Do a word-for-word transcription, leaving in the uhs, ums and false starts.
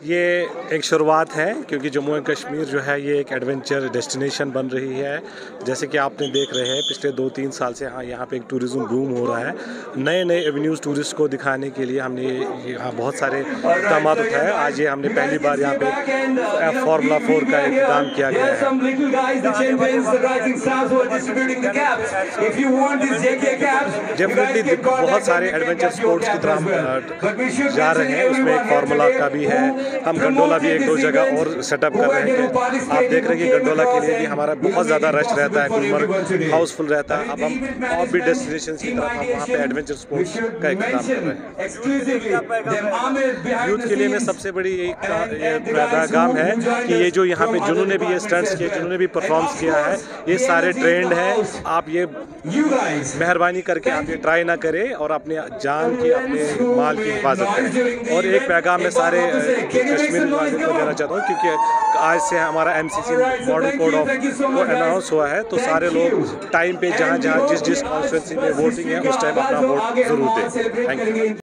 ये एक शुरुआत है क्योंकि जम्मू एंड कश्मीर जो है ये एक एडवेंचर डेस्टिनेशन बन रही है। जैसे कि आपने देख रहे हैं पिछले दो तीन साल से हाँ यहाँ पे एक टूरिज़्म बूम हो रहा है। नए नए एवेन्यूज़ टूरिस्ट को दिखाने के लिए हमने यहाँ बहुत सारे इक़दाम उठाए। आज ये हमने पहली बार यहाँ पे फार्मूला फोर का इक़दाम किया गया है। डेफिनेटली बहुत सारे एडवेंचर स्पोर्ट्स की तरफ हम जा रहे हैं। उसमें एक फार्मूला का भी है। हम गंडोला भी एक दो जगह और सेटअप कर रहे हैं। आप देख रहे हैं कि गंडोला के लिए भी हमारा बहुत ज़्यादा रश रहता है। गुलमर्ग हाउसफुल रहता है। अब हम और भी डेस्टिनेशन की तरफ हम वहाँ पे एडवेंचर स्पोर्ट्स का इक़दाम कर रहे हैं। यूथ के लिए में सबसे बड़ी एक पैगाम है कि ये जो यहाँ पे जिन्होंने भी ये स्टंट्स किए, जिन्होंने भी परफॉर्म्स किया है, ये सारे ट्रेंड हैं। आप ये मेहरबानी करके आप ये ट्राई ना करें और अपने जान की, अपने माल की हिफाजत करें। और एक पैगाम मैं सारे कश्मीरी वालों को देना चाहता हूँ क्योंकि आज से हमारा M C C model code of वो अनाउंस हुआ है, तो सारे लोग टाइम पे जहाँ जहाँ जिस जिस कॉन्स्टिट्यूंसी में वोटिंग है उस टाइम अपना वोट ज़रूर दें। Thank you.